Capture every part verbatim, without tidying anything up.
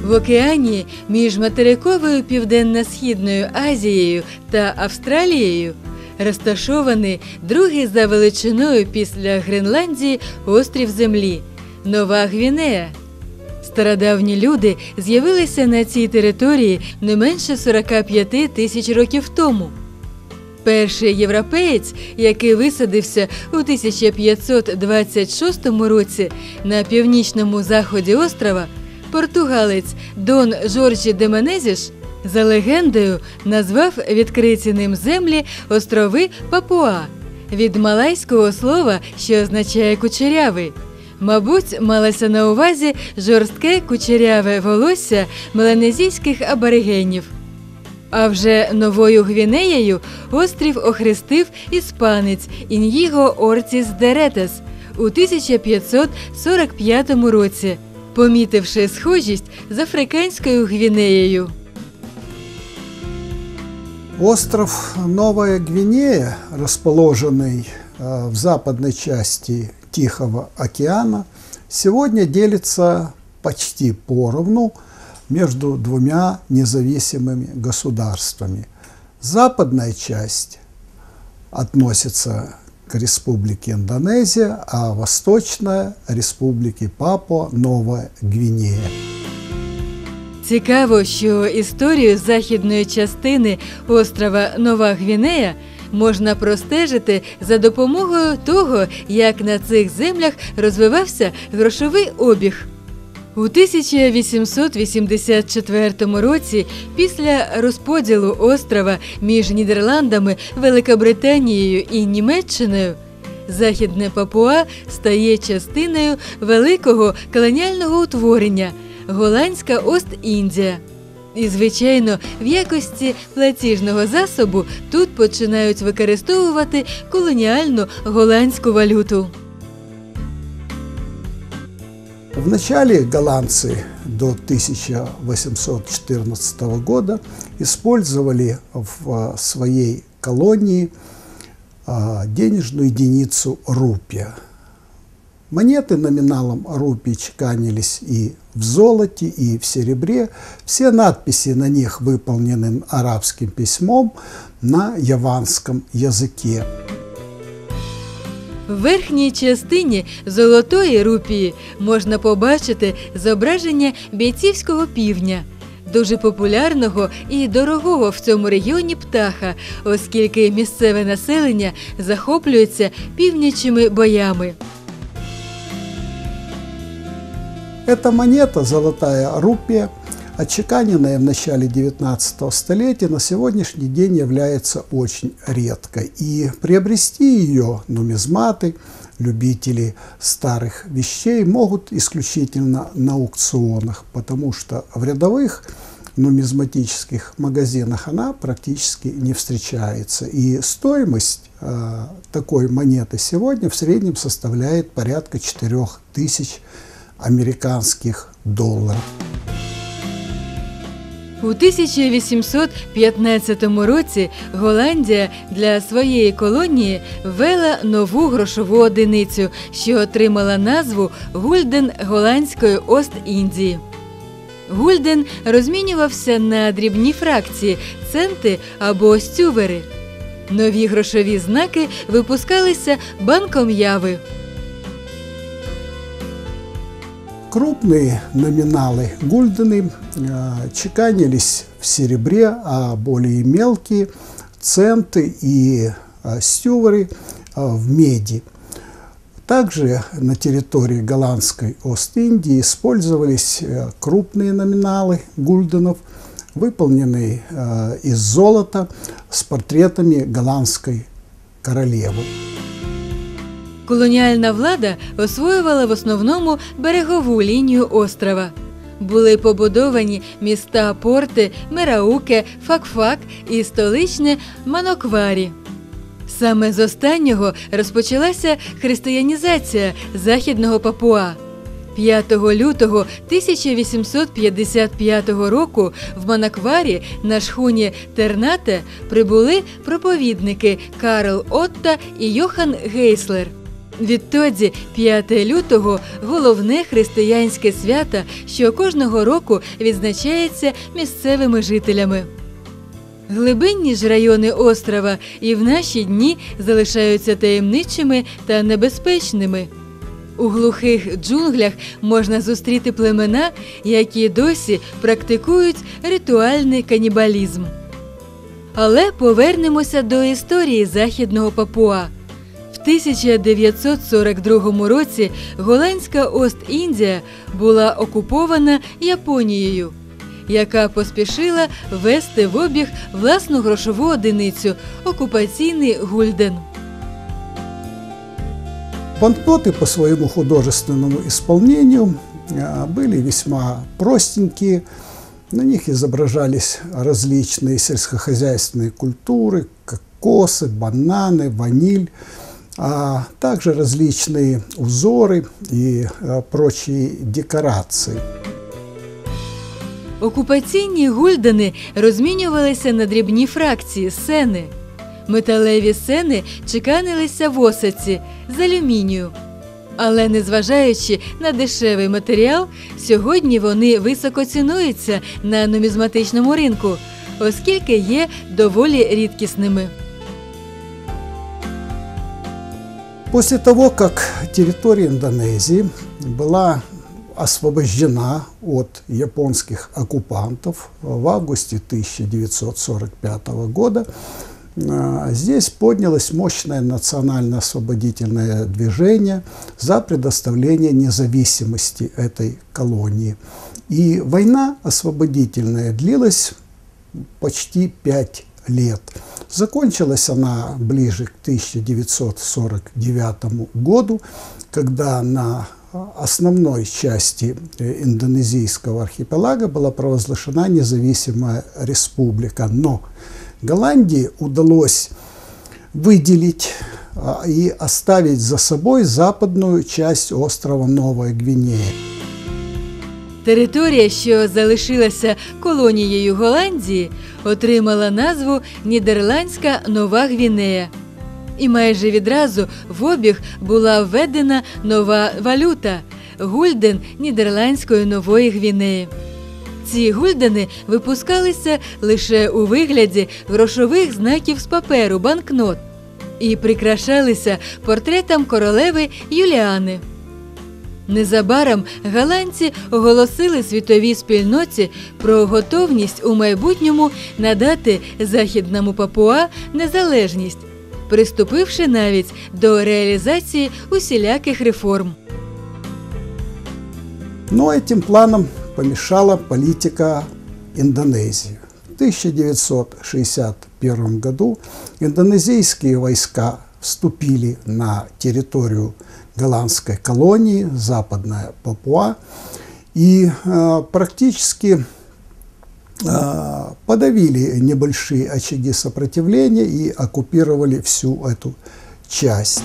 В океані між материковою Південно-Східною Азією та Австралією розташований другий за величиною після Гренландії острів Землі – Нова Гвінея. Стародавні люди з'явилися на цій території не менше сорока п'яти тисяч років тому. Перший європеєць, який висадився у тисяча п'ятсот двадцять шостому році на північному заході острова, португалець Дон Жоржі де Менезіш, за легендою назвав відкриті ним землі острови Папуа від малайського слова, що означає «кучерявий». Мабуть, малося на увазі жорстке кучеряве волосся меланезійських аборигенів. А вже Новою Гвінеєю острів охрестив іспанець Ін'їго Ортіс де Ретес у тисяча п'ятсот сорок п'ятому році, помітивши схожість з Африканською Гвінеєю. Остров Новая Гвинея, расположенный в западной части Тихого океана, сегодня делится почти поровну между двумя независимыми государствами. Западная часть относится к Республике Индонезия, а восточная – Республике Папуа-Новая Гвинея. Цікаво, що історію західної частини острова Нова Гвінея можна простежити за допомогою того, як на цих землях розвивався грошовий обіг. У тисяча вісімсот вісімдесят четвертому році, після розподілу острова між Нідерландами, Великобританією і Німеччиною, Західне Папуа стає частиною великого колоніального утворення – Голландська Ост-Індія. І, звичайно, в якості платіжного засобу тут починають використовувати колоніальну голландську валюту. Вначале голландцы до тысяча восемьсот четырнадцатого года использовали в своей колонии денежную единицу рупия. Монеты номиналом рупий чеканились и в золоте, и в серебре. Все надписи на них выполнены арабским письмом на яванском языке. В верхній частині золотої рупії можна побачити зображення бійцівського півня, дуже популярного і дорогого в цьому регіоні птаха, оскільки місцеве населення захоплюється півнячими боями. Эта монета, золотая рупия, отчеканенная в начале девятнадцатого столетия, на сегодняшний день является очень редкой. И приобрести ее нумизматы, любители старых вещей, могут исключительно на аукционах, потому что в рядовых нумизматических магазинах она практически не встречается. И стоимость э, такой монеты сегодня в среднем составляет порядка четырёх тысяч американських доларів. У тисяча вісімсот п'ятнадцятому році Голландія для своєї колонії ввела нову грошову одиницю, що отримала назву гульден Голландської Ост-Індії. Гульден розмінювався на дрібні фракції – центи або стювери. Нові грошові знаки випускалися Банком Яви. Крупные номиналы гульдены э, чеканились в серебре, а более мелкие центы и э, стювары э, в меди. Также на территории голландской Ост-Индии использовались э, крупные номиналы гульденов, выполненные э, из золота с портретами голландской королевы. Колоніальна влада освоювала в основному берегову лінію острова. Були побудовані міста Порти, Мерауке, Фак-Фак і столичне Манокварі. Саме з останнього розпочалася християнізація Західного Папуа. п'ятого лютого тисяча вісімсот п'ятдесят п'ятого року в Манокварі на шхуні Тернате прибули проповідники Карл Отто і Йохан Гейслер. Відтоді п'яте лютого – головне християнське свято, що кожного року відзначається місцевими жителями. Глибинні ж райони острова і в наші дні залишаються таємничими та небезпечними. У глухих джунглях можна зустріти племена, які досі практикують ритуальний канібалізм. Але повернемося до історії Західного Папуа. В тисяча дев'ятсот сорок другому році голландська Ост-Індія була окупована Японією, яка поспішила ввести в обіг власну грошову одиницю – окупаційний гульден. Банкноты по своему художественному исполнению были весьма простенькие. На них изображались различные сельскохозяйственные культуры, кокосы, бананы, ваниль, а также различные узоры и прочие декорации. Окупаційні гульдени розмінювалися на дрібні фракції – сени. Металеві сени чеканилися в осаці з алюмінію. Але незважаючи на дешевий матеріал, сьогодні вони високо цінуються на нумізматичному ринку, оскільки є доволі рідкісними. После того, как территория Индонезии была освобождена от японских оккупантов в августе тысяча девятьсот сорок пятого года, здесь поднялось мощное национально-освободительное движение за предоставление независимости этой колонии. И война освободительная длилась почти пять лет. Закончилась она ближе к тысяча девятьсот сорок девятому году, когда на основной части индонезийского архипелага была провозглашена независимая республика. Но Голландии удалось выделить и оставить за собой западную часть острова Новая Гвинея. Територія, що залишилася колонією Голландії, отримала назву Нідерландська Нова Гвінея. І майже відразу в обіг була введена нова валюта – гульден Нідерландської Нової Гвінеї. Ці гульдени випускалися лише у вигляді грошових знаків з паперу – банкнот і прикрашалися портретом королеви Юліани. Незабаром голландці оголосили світовій спільноті про готовність у майбутньому надати Західному Папуа незалежність, приступивши навіть до реалізації усіляких реформ. Но этим планам помешала политика Индонезии. В тысяча девятьсот шестьдесят первом году индонезийские войска вступили на территорию голландской колонии, Западная Папуа, и э, практически э, подавили небольшие очаги сопротивления и оккупировали всю эту часть.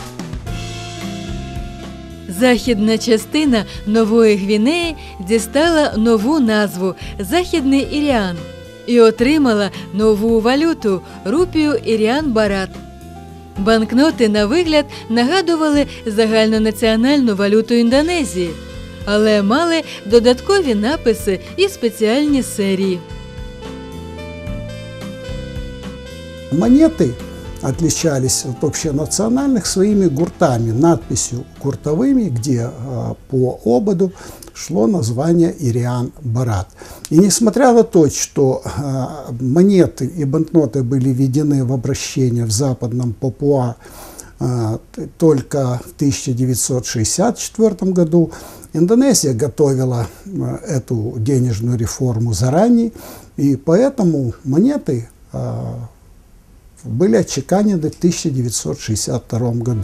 Західна частина Нової Гвінеї дістала нову назву – Західний Іріан і отримала нову валюту – рупію Іріан-Барат. Банкноти на вигляд нагадували загальнонаціональну валюту Індонезії, але мали додаткові написи і спеціальні серії. Монеты отличались от общенациональных своими гуртами, надписью гуртовыми, где э, по ободу шло название Ириан-Барат. И несмотря на то, что э, монеты и банкноты были введены в обращение в Западном Папуа э, только в тысяча девятьсот шестьдесят четвёртом году, Индонезия готовила э, эту денежную реформу заранее, и поэтому монеты э, были отчеканены в тысяча девятьсот шестьдесят втором году.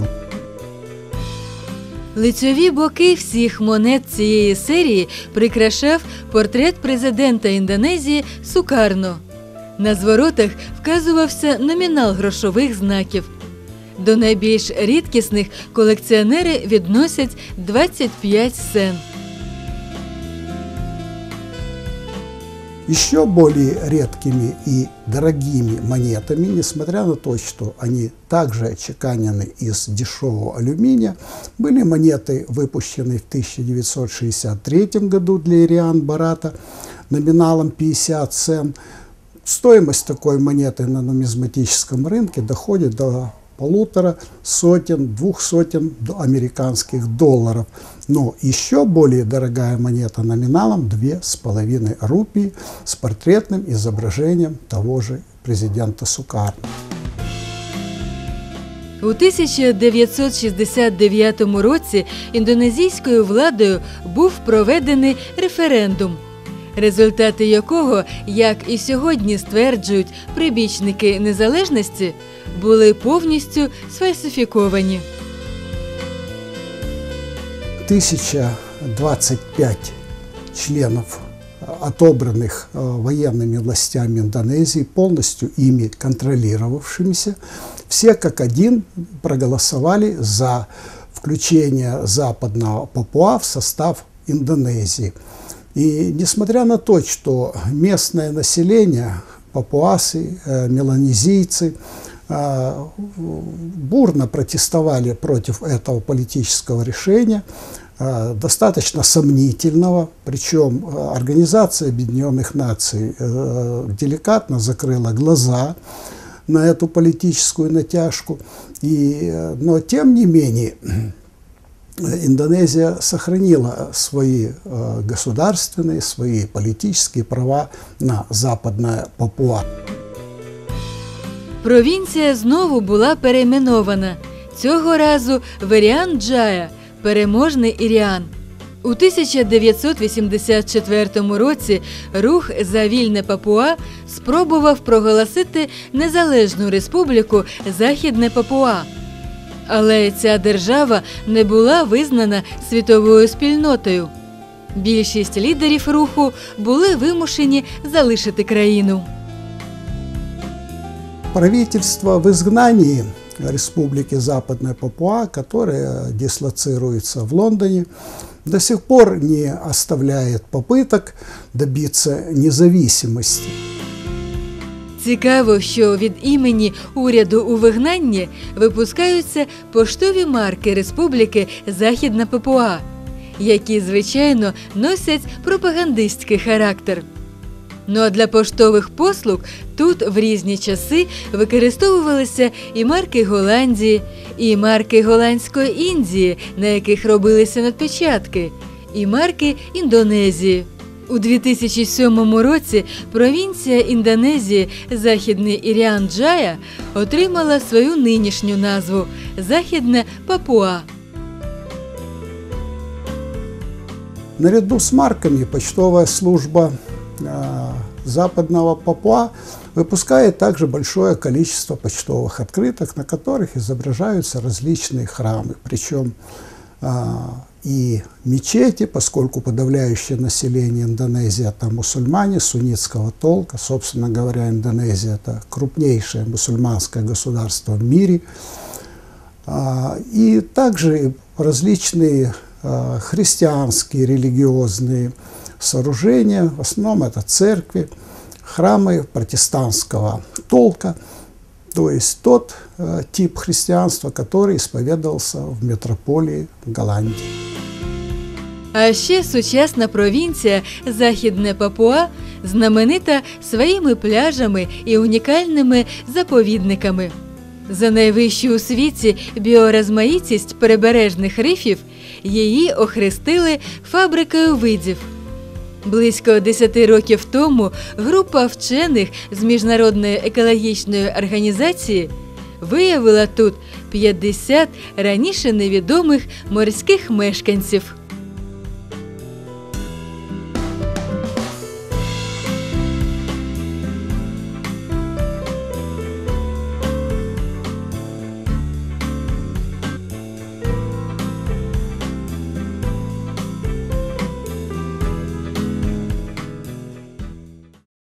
Лицьові боки всіх монет цієї серії прикрашав портрет президента Індонезії Сукарно. На зворотах вказувався номінал грошових знаків. До найбільш рідкісних колекціонери відносять двадцять п'ять сен. Еще более редкими и дорогими монетами, несмотря на то, что они также отчеканены из дешевого алюминия, были монеты, выпущенные в тысяча девятьсот шестьдесят третьем году для Ириан-Барата номиналом пятьдесят цен. Стоимость такой монеты на нумизматическом рынке доходит до полутора сотен, двух сотен американских долларов. Но еще более дорогая монета номиналом две с половиной рупии с портретным изображением того же президента Сукарно. У тисяча дев'ятсот шістдесят дев'ятому році індонезійською владою був проведений референдум, результати якого, як і сьогодні стверджують прибічники незалежності, були повністю сфальсифіковані. тысяча двадцать пять членов, отобранных военными властями Индонезии, полностью ими контролировавшимися, все как один проголосовали за включение Западного Папуа в состав Индонезии. И несмотря на то, что местное население, папуасы, меланезийцы, бурно протестовали против этого политического решения, достаточно сомнительного, причем Организация Объединенных Наций деликатно закрыла глаза на эту политическую натяжку, и, но тем не менее Индонезия сохранила свои государственные, свои политические права на Западное Папуа. Провінція знову була перейменована, цього разу в Іріан-Джая, переможний Іріан. У тисяча дев'ятсот вісімдесят четвертому році рух за вільне Папуа спробував проголосити незалежну республіку Західне Папуа. Але ця держава не була визнана світовою спільнотою. Більшість лідерів руху були вимушені залишити країну. Правительство в изгнании Республики Западная Папуа, которая дислоцируется в Лондоне, до сих пор не оставляет попыток добиться независимости. Цікаво, що від імені уряду у вигнанні випускаються поштові марки Республіки Західна Папуа, які, звичайно, носять пропагандистський характер. Ну а для поштових послуг тут в різні часи використовувалися і марки Голландії, і марки Голландської Індії, на яких робилися надпечатки, і марки Індонезії. У дві тисячі сьомому році провінція Індонезії Західний Іріан-Джая отримала свою нинішню назву – Західне Папуа. Наряду с марками почтовая служба э, Западного Папуа выпускает также большое количество почтовых открыток, на которых изображаются различные храмы. Причем э, и мечети, поскольку подавляющее население Индонезии – это мусульмане суннитского толка. Собственно говоря, Индонезия – это крупнейшее мусульманское государство в мире. Э, и также различные христианские религиозные сооружения, в основном это церкви, храмы протестантского толка, то есть тот э, тип христианства, который исповедовался в метрополии Голландии. А ще сучасна провінція Західне Папуа знаменита своїми пляжами і унікальними заповідниками. За найвищу у світі біорозмаїтість прибережних рифів її охрестили фабрикою видів. Близько десяти років тому група вчених з Міжнародної екологічної організації виявила тут п'ятдесят раніше невідомих морських мешканців.